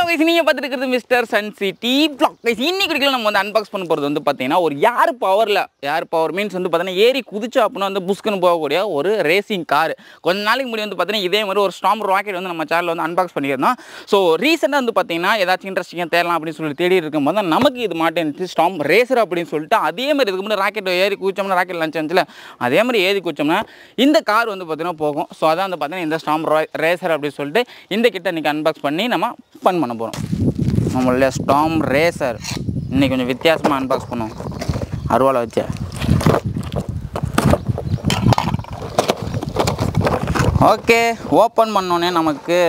guys, நீங்க பார்த்துட்டு இருக்கிறது mister Sun City vlog. guys, இன்னைக்கு வீடியோல நம்ம வந்து அன்பாக்ஸ் பண்ண போறது வந்து பாத்தீங்கன்னா ஒரு ஏர் பவர் மீன்ஸ் வந்து பாத்தீங்கன்னா ஏரி குதிச்சா அப்படினா வந்து புஸ்கன்னு போகக்கூடிய ஒரு ரேசிங் கார். கொஞ்ச நாளைக்கு முன்னாடி வந்து பாத்தீங்கன்னா இதே மாதிரி ஒரு ஸ்டார்ம் ராக்கெட் வந்து நம்ம சேனல்ல வந்து அன்பாக்ஸ் பண்ணியிருந்தோம். ஸோ ரீசெண்டாக வந்து பாத்தீங்கன்னா ஏதாச்சும் இன்ட்ரெஸ்டிங்காக தேடலாம் அப்படின்னு சொல்லி தேடி இருக்கும்போது நமக்கு இது மாட்டேன் ஸ்டார்ம் ரேசர் அப்படின்னு சொல்லிட்டு அதே மாதிரி இதுக்கு முன்னாடி ராக்கெட் ஏறி குதிச்சோம்னா ராக்கெட் லான்ச் ஆச்சுல அதே மாதிரி ஏறி குதிச்சோம்னா இந்த கார் வந்து பாத்தீங்கன்னா போகும். ஸோ அதான் வந்து பாத்தீங்கன்னா இந்த ஸ்டார்ம் ரேசர் அப்படின்னு சொல்லிட்டு இந்த கிட்ட இன்னைக்கு அன்பாக்ஸ் பண்ணி நம்ம ஃபன் பண்ண போகிறோம். நம்மள ஸ்டார்ம் ரேசர் இன்னைக்கு கொஞ்சம் வித்தியாசமாக அன்பாக்ஸ் பண்ணுவோம். அருவாளை வச்சு ஓகே ஓப்பன் பண்ணோன்னே நமக்கு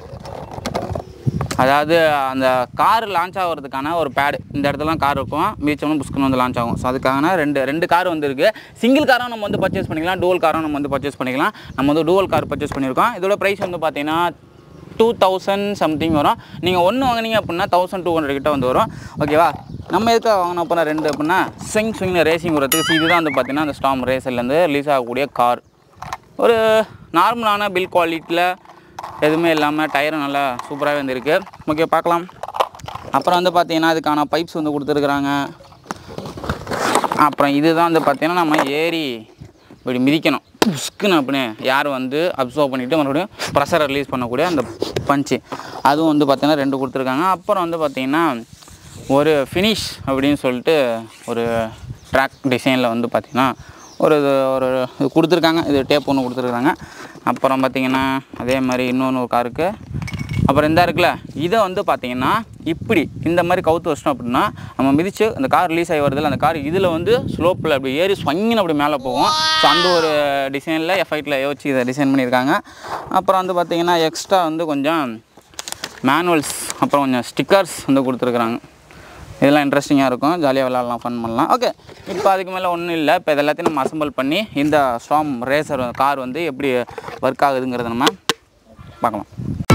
அதாவது அந்த கார் லான்ச் ஆகிறதுக்கான ஒரு பேடு இந்த இடத்துலாம் கார் இருக்கும் மீச்சோம்னா புஸ்கன் வந்து லான்ச் ஆகும். ஸோ அதுக்கான ரெண்டு கார் வந்து இருக்குது. சிங்கிள் காரும் நம்ம வந்து பர்ச்சேஸ் பண்ணிக்கலாம், டூவல் காரும் நம்ம வந்து பர்ச்சேஸ் பண்ணிக்கலாம். நம்ம வந்து டூவல் கார் பர்ச்சேஸ் பண்ணியிருக்கோம். இதோட ப்ரைஸ் வந்து பார்த்தீங்கன்னா 2000 சம்திங் வரும். நீங்கள் ஒன்று வாங்கினீங்க அப்படின்னா 1200 கிட்ட வந்து வரும். ஓகேவா? நம்ம எதுக்காக வாங்கினோம் அப்படின்னா ரெண்டு அப்படின்னா ஸ்விங்னு ரேசிங் வரதுக்கு இதுதான் வந்து பார்த்திங்கன்னா அந்த ஸ்டார்ம் ரேசர்லேருந்து ரிலீஸ் ஆகக்கூடிய கார். ஒரு நார்மலான பில் குவாலிட்டியில் எதுவுமே இல்லாமல் டயரும் நல்லா சூப்பராகவே வந்துருக்கு. ஓகே பார்க்கலாம். அப்புறம் வந்து பார்த்திங்கன்னா இதுக்கான பைப்ஸ் வந்து கொடுத்துருக்குறாங்க. அப்புறம் இதுதான் வந்து பார்த்திங்கன்னா நம்ம ஏறி இப்படி மிதிக்கணும் புஸ்க்குன்னு அப்படின்னு யார் வந்து அப்சர்வ் பண்ணிவிட்டு மறுபடியும் ப்ரெஷரை ரிலீஸ் பண்ணக்கூடிய அந்த பஞ்சு அதுவும் வந்து பார்த்திங்கன்னா 2 கொடுத்துருக்காங்க. அப்புறம் வந்து பார்த்திங்கன்னா ஒரு ஃபினிஷ் அப்படின்னு சொல்லிட்டு ஒரு ட்ராக் டிசைனில் வந்து பார்த்திங்கன்னா ஒரு இது கொடுத்துருக்காங்க. இது டேப் ஒன்று கொடுத்துருக்காங்க. அப்புறம் பார்த்திங்கன்னா அதே மாதிரி இன்னொன்று ஒரு காருக்கு அப்புறம் இந்த இருக்குல்ல இதை வந்து பார்த்திங்கன்னா இப்படி இந்த மாதிரி கவுத்து வச்சிட்டோம் அப்படின்னா நம்ம மிதித்து அந்த கார் ரிலீஸ் ஆகி வருதில்ல அந்த கார் இதில் வந்து ஸ்லோப்பில் அப்படி ஏறி ஸ்வங்கின்னு அப்படி மேலே போகும். ஸோ அந்த ஒரு டிசைனில் F8ல வச்சு இதை டிசைன் பண்ணியிருக்காங்க. அப்புறம் வந்து பார்த்திங்கன்னா எக்ஸ்ட்ரா வந்து கொஞ்சம் மேனுவல்ஸ் அப்புறம் கொஞ்சம் ஸ்டிக்கர்ஸ் வந்து கொடுத்துருக்குறாங்க. இதெல்லாம் இன்ட்ரெஸ்டிங்காக இருக்கும், ஜாலியாக விளாட்லாம், ஃபன் பண்ணலாம். ஓகே இப்போ அதுக்கு மேலே ஒன்றும் இல்லை. இப்போ இது எல்லாத்தையும் நம்ம அசம்பிள் பண்ணி இந்த ஸ்டார்ம் ரேசர் கார் வந்து எப்படி ஒர்க் ஆகுதுங்கிறத நம்ம பார்க்கலாம்.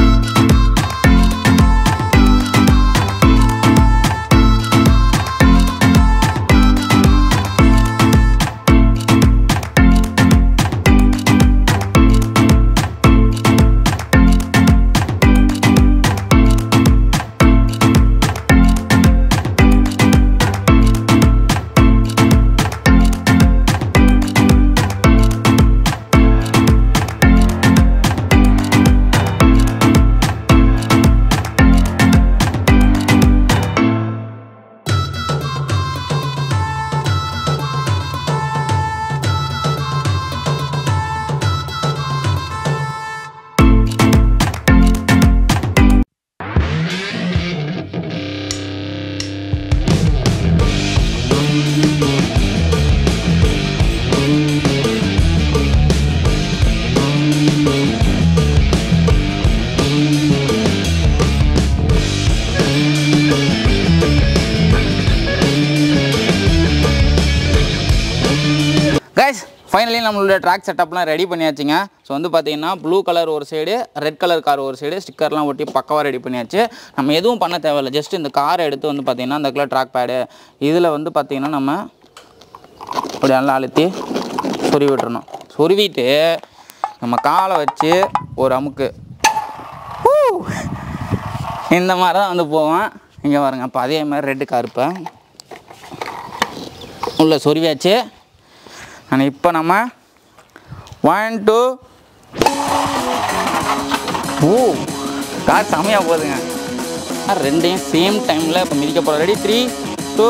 கைஸ் ஃபைனலி நம்மளோட ட்ராக் செட்டப்லாம் ரெடி பண்ணியாச்சுங்க. ஸோ வந்து பார்த்திங்கன்னா ப்ளூ கலர் ஒரு சைடு, ரெட் கலர் கார் ஒரு சைடு, ஸ்டிக்கர்லாம் ஒட்டி பக்கவாக ரெடி பண்ணியாச்சு. நம்ம எதுவும் பண்ண தேவையில்லை. ஜஸ்ட் இந்த காரை எடுத்து வந்து பார்த்திங்கன்னா அந்த கலர் ட்ராக் பேடு இதில் வந்து பார்த்திங்கன்னா நம்ம அப்படி நல்லா அழுத்தி சொருவி விட்டுறணும். சொருவிட்டு நம்ம காலை வச்சு ஒரு அமுக்கு இந்த மாதிரி தான் வந்து போவேன். இங்கே பாருங்க. அப்போ அதே மாதிரி ரெட்டு கார் இப்போ உள்ள சொருவியாச்சு. ஆனால் இப்போ நம்ம 1 2 கார் செமையாக போகுதுங்க. ரெண்டையும் சேம் டைமில் இப்போ மிதிக்க போகிறோம். ரெடி 3 2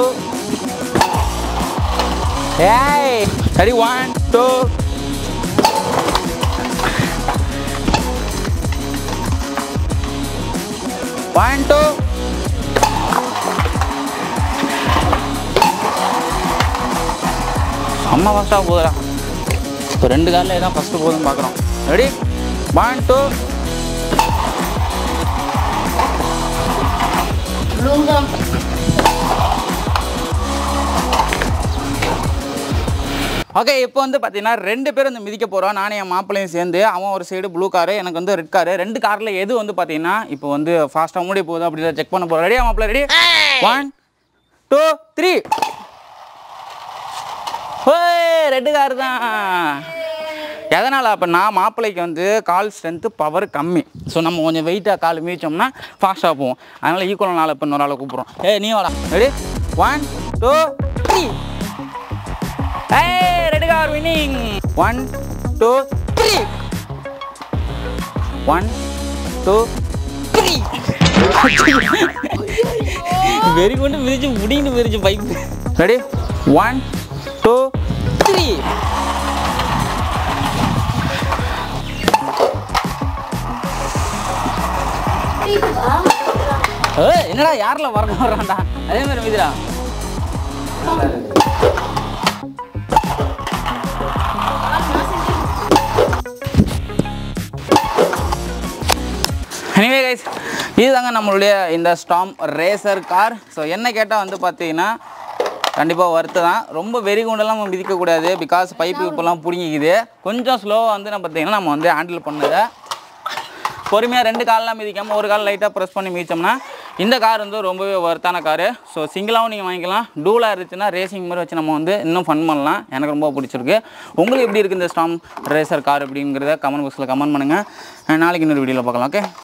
ஏய் ரெடி 1 2 1 2 அம்மா ஃபஸ்ட்டாக போகுதுடா. இப்போ 2 காரில் தான் ஃபஸ்ட்டு போகுதுன்னு பார்க்குறோம். ரெடி 1 2 ஓகே இப்போ வந்து பார்த்தீங்கன்னா 2 பேர் வந்து மிதிக்க போகிறோம். நானே என் மாப்பிள்ளையும் சேர்ந்து. அவன் ஒரு சைடு ப்ளூ காரு, எனக்கு வந்து ரெட் காரு. 2 காரில் எது வந்து பார்த்தீங்கன்னா இப்போ வந்து ஃபாஸ்ட்டாக மூடி போகுது அப்படி செக் பண்ண போகிறோம். ரெடியா மாப்பிள்ளை? ரெடி 1 2 3 ரெட்டு கார் தான். எதனால் அப்படின்னா மாப்பிள்ளைக்கு வந்து கால் ஸ்ட்ரென்த்து பவர் கம்மி. ஸோ நம்ம கொஞ்சம் வெயிட்டாக கால் மீச்சோம்னா ஃபாஸ்ட்டாக போவோம். அதனால் ஈக்குவலாக நாளை இப்போ இன்னொரு ஆளை கூப்பிட்றோம். நீ வாடா. ரெடி 1 2 3. Ready car winning. 1 2 3. 1 2 3. வெறி கொண்டு மிதிச்சு முடின்னு மிதிச்சு பைக். ரெடி 1 2 3. என்னடா யாரில் வர்றான்டா அதே மாதிரி மிதிடா. எனிவே கைஸ், இதுதாங்க நம்மளுடைய இந்த ஸ்டார்ம் ரேசர் கார். ஸோ என்ன கேட்டால் வந்து பார்த்தீங்கன்னா கண்டிப்பாக ஒர்த்து தான். ரொம்ப வெறி கொண்டெல்லாம் நம்ம மிதிக்கக்கூடாது. பிகாஸ் பைப்பு இப்போல்லாம் பிடிங்கிக்குது. கொஞ்சம் ஸ்லோவாக வந்து நம்ம பார்த்தீங்கன்னா நம்ம வந்து ஹேண்டில் பண்ணுறதை பொறுமையாக 2 காலெலாம் மிதிக்காமல் ஒரு கால் லைட்டாக ப்ரெஸ் பண்ணி மிதிச்சோம்னா இந்த கார் வந்து ரொம்பவே ஒர்த்தான காரு. ஸோ சிங்கிளாகவும் நீங்கள் வாங்கிக்கலாம். டூலாக இருந்துச்சுன்னா ரேசிங் மாதிரி வச்சு நம்ம வந்து இன்னும் ஃபன் பண்ணலாம். எனக்கு ரொம்ப பிடிச்சிருக்கு. உங்களுக்கு எப்படி இருக்குது இந்த ஸ்டார்ம் ரேசர் கார் அப்படிங்கிறத கமெண்ட் பாக்ஸில் கமெண்ட் பண்ணுங்கள். நாளைக்கு இன்னொரு வீடியோவில் பார்க்கலாம். ஓகே.